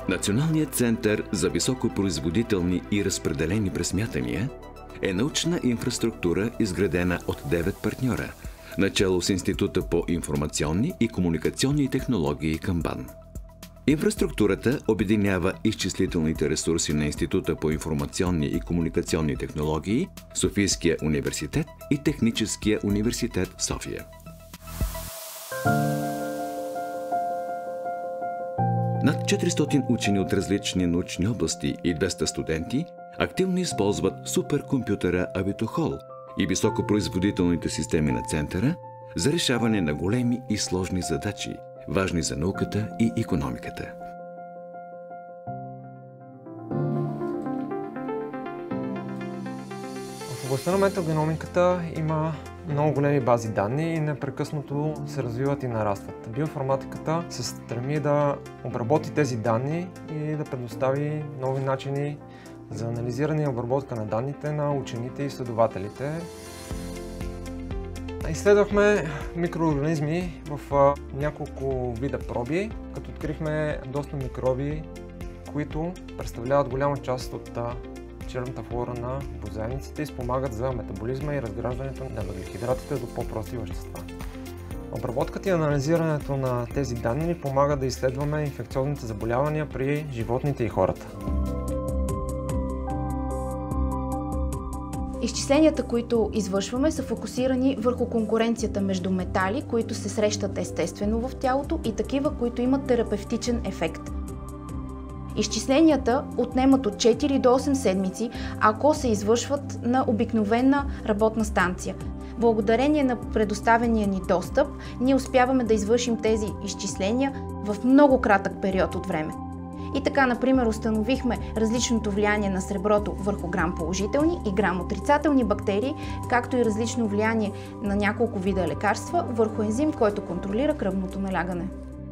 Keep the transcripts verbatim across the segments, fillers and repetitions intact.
Националният център за високопроизводителни и разпределени пресмятания е научна инфраструктура, изградена от девет партньора, начело с Института по информационни и комуникационни технологии към БАН. Инфраструктурата обединява изчислителните ресурси на Института по информационни и комуникационни технологии, Софийския университет и Техническия университет в София. Над четиристотин учени от различни научни области и двеста студенти активно използват суперкомпютъра Авитохол и високопроизводителните системи на центъра за решаване на големи и сложни задачи, важни за науката и икономиката. В областта на метагеномиката има много големи бази данни и непрекъснато се развиват и нарастват. Биоинформатиката се стреми да обработи тези данни и да предостави нови начини за анализиране и обработка на данните на учените и изследователите. Изследвахме микроорганизми в няколко вида проби, като открихме доста микроби, които представляват голяма част от черната флора на бозайниците и спомагат за метаболизма и разграждането на въглехидратите до по-прости вещества. Обработката и анализирането на тези данни ни помага да изследваме инфекциозните заболявания при животните и хората. Изчисленията, които извършваме, са фокусирани върху конкуренцията между метали, които се срещат естествено в тялото, и такива, които имат терапевтичен ефект. Изчисленията отнемат от четири до осем седмици, ако се извършват на обикновена работна станция. Благодарение на предоставения ни достъп, ние успяваме да извършим тези изчисления в много кратък период от време. И така, например, установихме различното влияние на среброто върху грам положителни и грам отрицателни бактерии, както и различно влияние на няколко вида лекарства върху ензим, който контролира кръвното налягане.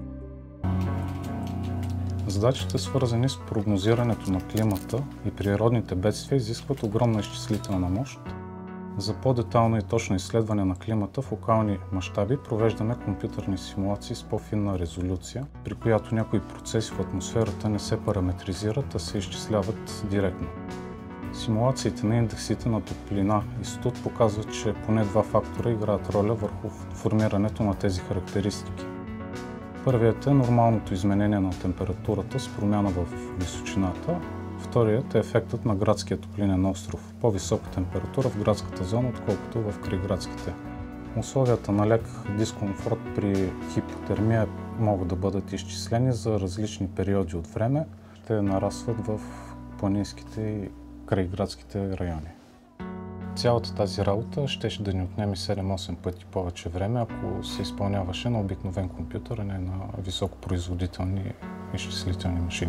Задачите, свързани с прогнозирането на климата и природните бедствия, изискват огромна изчислителна мощ. За по-детайлно и точно изследване на климата в локални мащаби провеждаме компютърни симулации с по-финна резолюция, при която някои процеси в атмосферата не се параметризират, а се изчисляват директно. Симулациите на индексите на топлина и студ показват, че поне два фактора играят роля върху формирането на тези характеристики. Първият е нормалното изменение на температурата с промяна в височината. Вторият е ефектът на градския топлинен остров. По-висока температура в градската зона, отколкото в крайградските. Условията на лек дискомфорт при хипотермия могат да бъдат изчислени за различни периоди от време. Те нарастват в планинските и крайградските райони. Цялата тази работа щеше да ни отнеме седем-осем пъти повече време, ако се изпълняваше на обикновен компютър, а не на високопроизводителни изчислителни машини.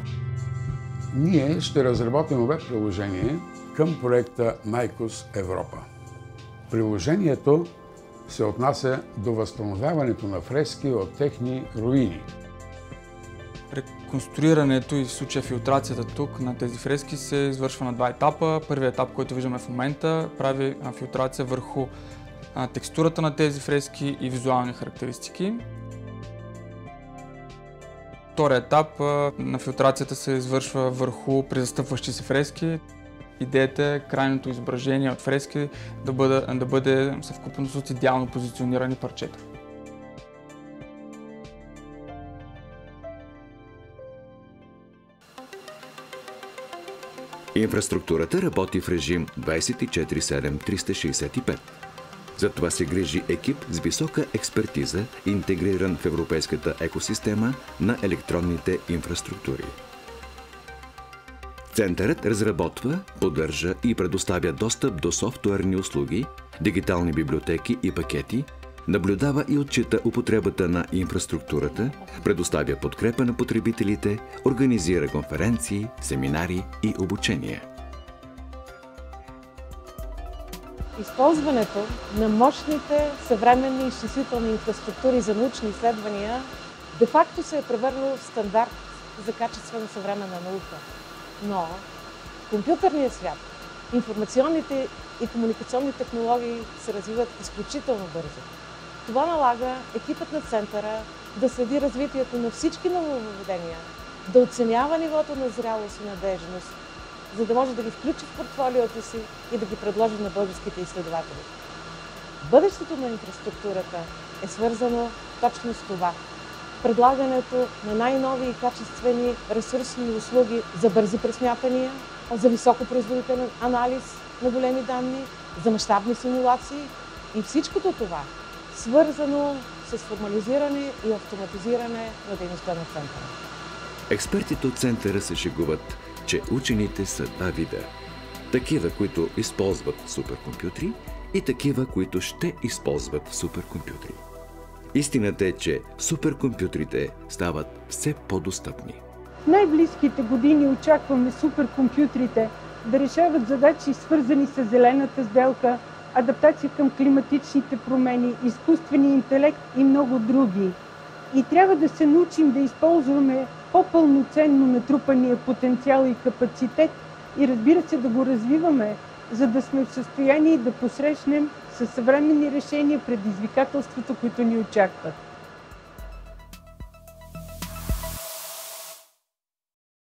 Ние ще разработим веб-приложение към проекта Найкос Европа. Приложението се отнася до възстановяването на фрески от техни руини. Реконструирането и в случая филтрацията тук на тези фрески се извършва на два етапа. Първият етап, който виждаме в момента, прави филтрация върху текстурата на тези фрески и визуални характеристики. Вторият етап на филтрацията се извършва върху презастъпващи се фрески. Идеята е крайното изображение от фрески да бъде, да бъде съвкупност от идеално позиционирани парчета. Инфраструктурата работи в режим двадесет и четири седем триста шестдесет и пет. За това се грижи екип с висока експертиза, интегриран в европейската екосистема на електронните инфраструктури. Центърът разработва, поддържа и предоставя достъп до софтуерни услуги, дигитални библиотеки и пакети, наблюдава и отчита употребата на инфраструктурата, предоставя подкрепа на потребителите, организира конференции, семинари и обучения. Използването на мощните съвременни изчислителни инфраструктури за научни изследвания де-факто се е превърнало в стандарт за качествена съвременна наука. Но в компютърния свят информационните и комуникационни технологии се развиват изключително бързо. Това налага екипът на Центъра да следи развитието на всички нововъведения да оценява нивото на зрялост и надежност, за да може да ги включи в портфолиото си и да ги предложи на българските изследователи. Бъдещето на инфраструктурата е свързано точно с това. Предлагането на най-нови и качествени ресурсни услуги за бързи пресмятания, за високопроизводителен анализ на големи данни, за мащабни симулации и всичкото това свързано с формализиране и автоматизиране на дейността на центъра. Експертите от центъра се шегуват, че учените са два вида. Такива, които използват суперкомпютри и такива, които ще използват суперкомпютри. Истината е, че суперкомпютрите стават все по-достъпни. В най-близките години очакваме суперкомпютрите да решават задачи, свързани с зелената сделка, адаптация към климатичните промени, изкуствения интелект и много други. И трябва да се научим да използваме по-пълноценно натрупания потенциал и капацитет и, разбира се, да го развиваме, за да сме в състояние да посрещнем със съвременни решения предизвикателствата, които ни очакват.